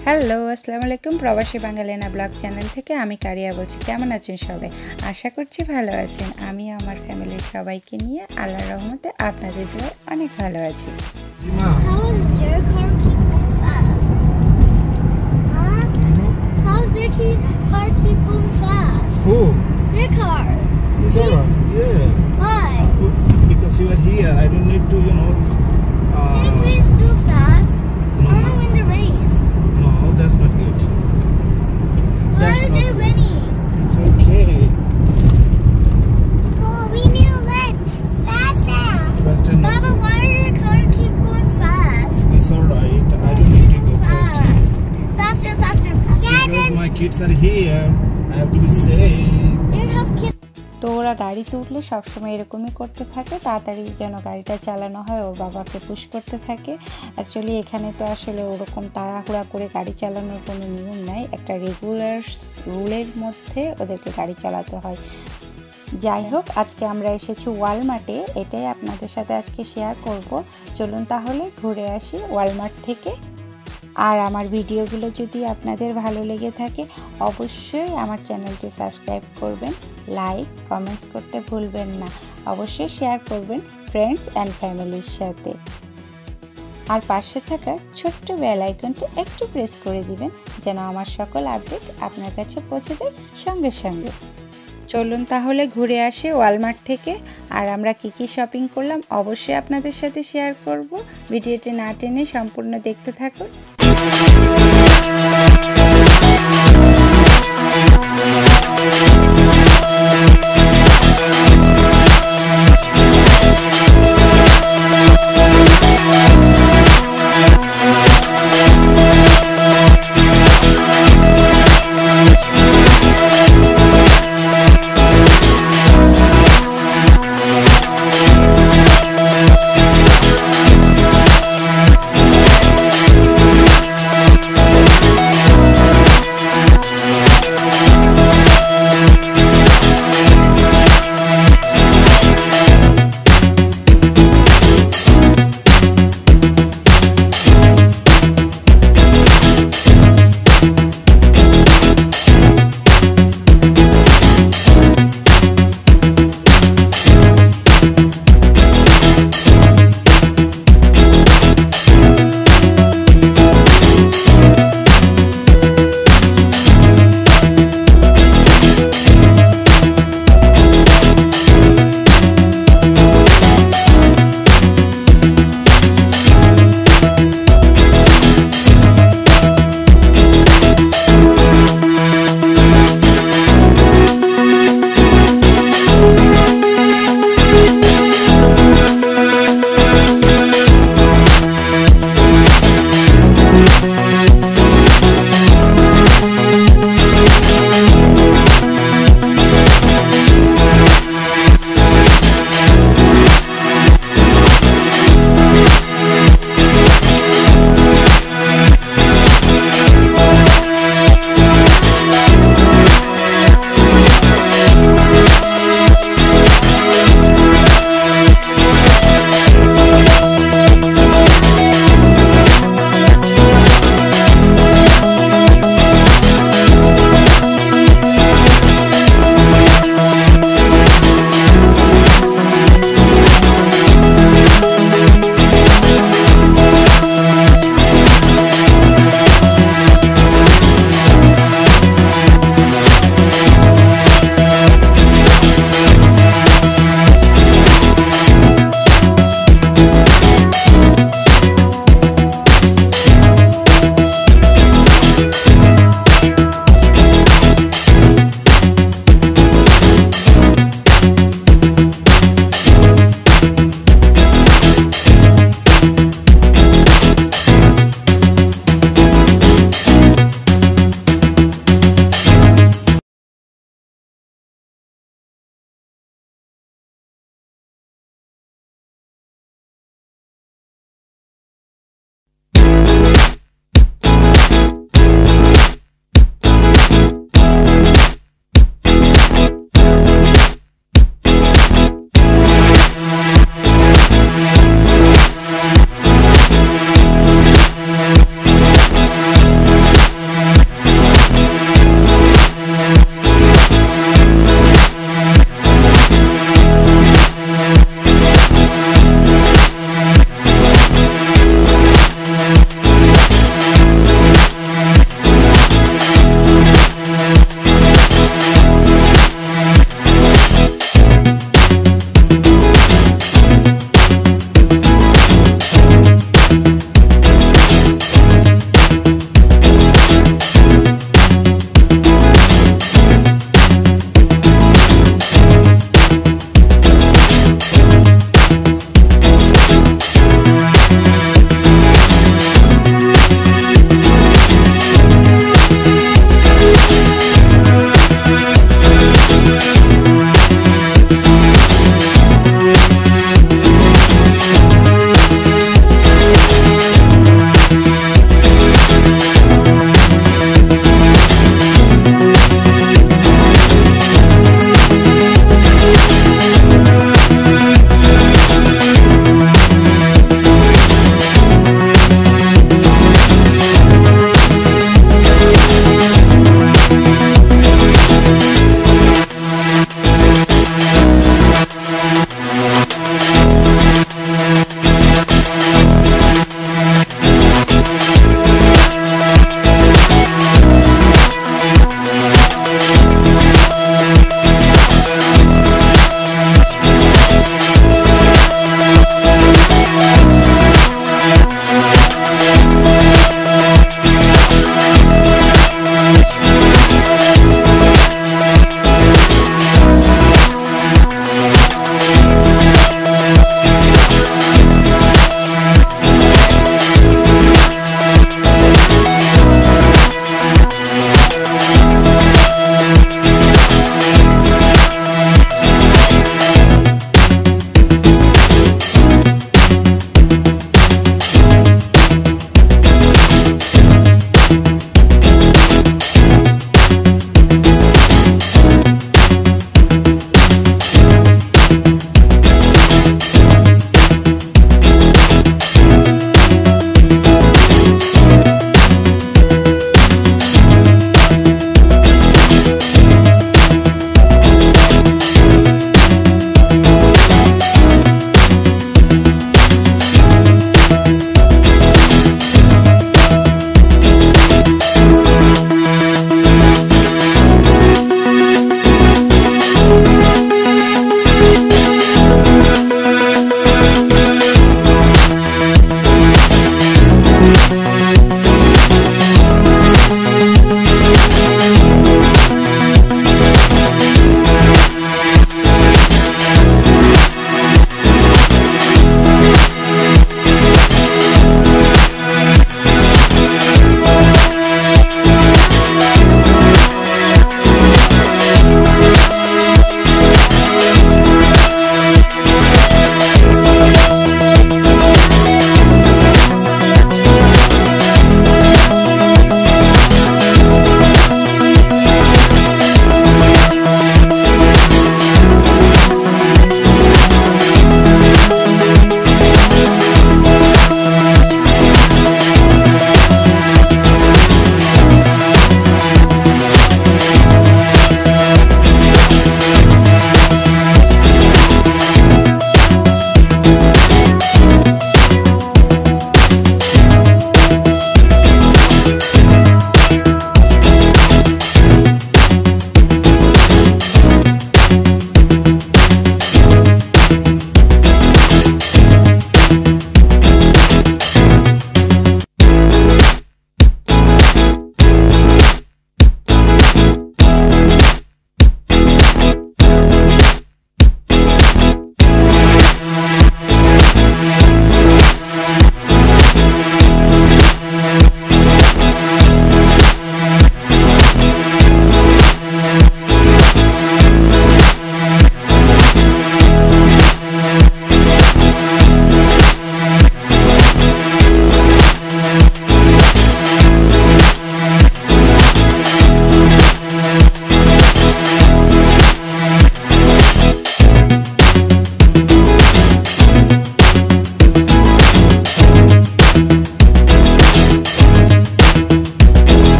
Hello, আসসালামু আলাইকুম। প্রবাসী বাঙালিয়ানা ব্লগ চ্যানেল থেকে আমি কারিয়া বলছি। কেমন আছেন সবাই? আশা করছি ভালো আছেন। আমি আমার ফ্যামিলির সবাইকে নিয়ে আল্লাহর রহমতে আপনাদের দোয়ায় অনেক ভালো আছি। How is your car keep going fast? Huh? How does their car keep going fast? Who? Their cars. It's alright. Yeah. Why? Because you are here, I don't need to, Can you please do fast? I No. want to win the race. No, that's not good. Why That's are not they good. winning? It's okay. Oh, we need to win faster. Faster not Baba, good. why does your car keep going fast? It's alright. I don't need to go fast. Faster, faster, faster. Because my kids are here, I have to be safe. You have kids. তো ওরা গাড়িতে উঠলে সবসময় এরকমই করতে থাকে, তাড়াতাড়ি যেন গাড়িটা চালানো হয়, ওর বাবাকে পুশ করতে থাকে। অ্যাকচুয়ালি এখানে তো আসলে ওরকম তাড়াহুড়া করে গাড়ি চালানোর কোনো নিয়ম নাই, একটা রেগুলার রুলের মধ্যে ওদেরকে গাড়ি চালাতে হয়। যাই হোক, আজকে আমরা এসেছি ওয়ালমার্টে, এটাই আপনাদের সাথে আজকে শেয়ার করব। চলুন তাহলে ঘুরে আসি ওয়ালমার্ট থেকে। আর আমার ভিডিওগুলো যদি আপনাদের ভালো লেগে থাকে অবশ্যই আমার চ্যানেলটি সাবস্ক্রাইব করবেন, লাইক কমেন্টস করতে ভুলবেন না, অবশ্যই শেয়ার করবেন ফ্রেন্ডস অ্যান্ড ফ্যামিলির সাথে। আর পাশে থাকা ছোট্ট বেল আইকনটি একটু প্রেস করে দিবেন যেন আমার সকল আপডেট আপনার কাছে পৌঁছে যায় সঙ্গে সঙ্গে। চলুন তাহলে ঘুরে আসি ওয়ালমার্ট থেকে। আর আমরা কি কি শপিং করলাম অবশ্যই আপনাদের সাথে শেয়ার করব। ভিডিওটি না টেনে সম্পূর্ণ দেখতে থাকুন।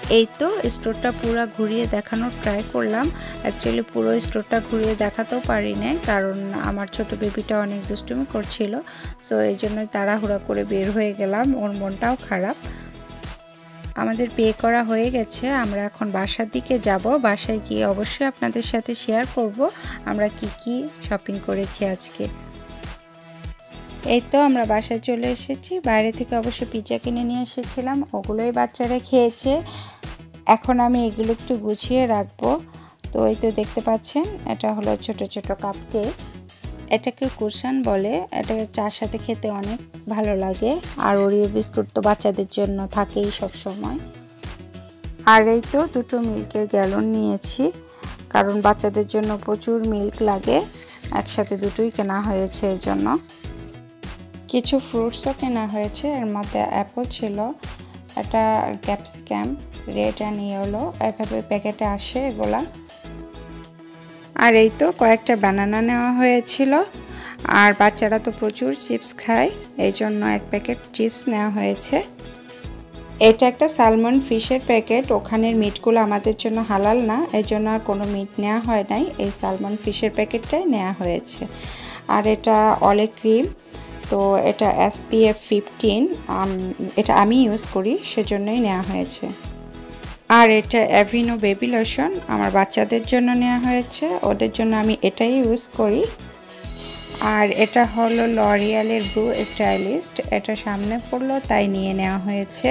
এই তো স্টোরটা পুরো ঘুরিয়ে দেখানোর ট্রাই করলাম। অ্যাকচুয়ালি পুরো স্টোরটা ঘুরিয়ে দেখাতেও পারি না, কারণ আমার ছোট বেবিটা অনেক দুষ্টুমি করছিল। সো এই জন্যই তাড়াহুড়া করে বের হয়ে গেলাম, ওর মনটাও খারাপ। আমাদের পে করা হয়ে গেছে, আমরা এখন বাসার দিকে যাব। বাসায় গিয়ে অবশ্যই আপনাদের সাথে শেয়ার করব আমরা কি শপিং করেছি আজকে। এই তো আমরা বাসায় চলে এসেছি। বাইরে থেকে অবশ্য পিৎজা কিনে নিয়ে এসেছিলাম, ওগুলোই বাচ্চারা খেয়েছে। এখন আমি এগুলো একটু গুছিয়ে রাখবো। তো এই তো দেখতে পাচ্ছেন, এটা হলো ছোট ছোট কাপকেক। এটাকে কুরসান বলে, এটা চার সাথে খেতে অনেক ভালো লাগে। আর ওরিও বিস্কুট তো বাচ্চাদের জন্য থাকেই সব সময়। আর এই তো দুটো মিল্কের গ্যালন নিয়েছি, কারণ বাচ্চাদের জন্য প্রচুর মিল্ক লাগে, একসাথে দুটোই কেনা হয়েছে এর জন্য। কিছু ফ্রুটসও কেনা হয়েছে, এর মধ্যে অ্যাপল ছিল, এটা ক্যাপসিকাম, রেড অ্যান্ড ইয়েলো, এভাবে প্যাকেটে আসে এগুলা। আর এই তো কয়েকটা বানানা নেওয়া হয়েছিল। আর বাচ্চারা তো প্রচুর চিপস খায়, এই জন্য এক প্যাকেট চিপস নেওয়া হয়েছে। এটা একটা সালমন ফিশের প্যাকেট, ওখানের মিটগুলো আমাদের জন্য হালাল না, এই জন্য আর কোনো মিট নেওয়া হয় নাই, এই সালমন ফিশের প্যাকেটটাই নেওয়া হয়েছে। আর এটা অলে ক্রিম, তো এটা SPF 15, এটা আমি ইউজ করি সেজন্যই নেওয়া হয়েছে। আর এটা অ্যাভিনো বেবি লোশন, আমার বাচ্চাদের জন্য নেওয়া হয়েছে, ওদের জন্য আমি এটাই ইউজ করি। আর এটা হলো লরিয়ালের ব্লু স্টাইলিস্ট, এটা সামনে পড়লো তাই নিয়ে নেওয়া হয়েছে।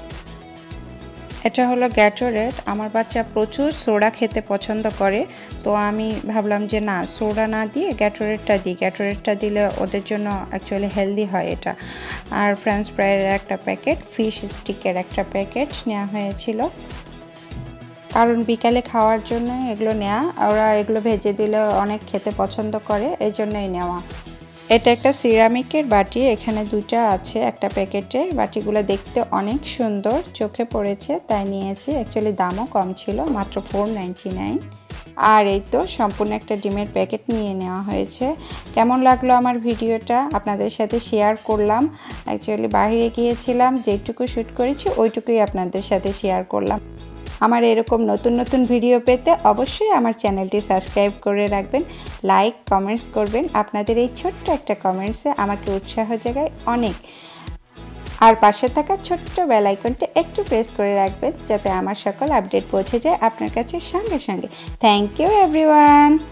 এটা হলো গ্যাটোরেড, আমার বাচ্চা প্রচুর সোডা খেতে পছন্দ করে, তো আমি ভাবলাম যে না, সোডা না দিয়ে গ্যাটোরেডটা দিই, গ্যাটোরেডটা দিলে ওদের জন্য অ্যাকচুয়ালি হেলদি হয় এটা। আর ফ্রেঞ্চ ফ্রাইয়ের একটা প্যাকেট, ফিশ স্টিকের একটা প্যাকেট নেওয়া হয়েছিল, কারণ বিকালে খাওয়ার জন্য এগুলো নেওয়া, ওরা এগুলো ভেজে দিলে অনেক খেতে পছন্দ করে, এই জন্যই নেওয়া। এটা একটা সিরামিকের বাটি, এখানে দুটো আছে একটা প্যাকেটে, বাটিগুলো দেখতে অনেক সুন্দর, চোখে পড়েছে তাই নিয়েছি। অ্যাকচুয়ালি দামও কম ছিল, মাত্র 4.99। আর এই তো সম্পূর্ণ একটা ডিমের প্যাকেট নিয়ে নেওয়া হয়েছে। কেমন লাগলো আমার ভিডিওটা আপনাদের সাথে শেয়ার করলাম। অ্যাকচুয়ালি বাইরে গিয়েছিলাম, যেটুকু শ্যুট করেছি ওইটুকুই আপনাদের সাথে শেয়ার করলাম। আমার এরকম নতুন নতুন ভিডিও পেতে অবশ্যই আমার চ্যানেলটি সাবস্ক্রাইব করে রাখবেন, লাইক কমেন্টস করবেন। আপনাদের এই ছোট্ট একটা কমেন্টসে আমাকে উৎসাহ জাগায় অনেক। আর পাশে থাকা ছোট্ট বেল আইকনটি একটু প্রেস করে রাখবেন, যাতে আমার সকল আপডেট পৌঁছে যায় আপনার কাছে সঙ্গে সঙ্গে। Thank you everyone.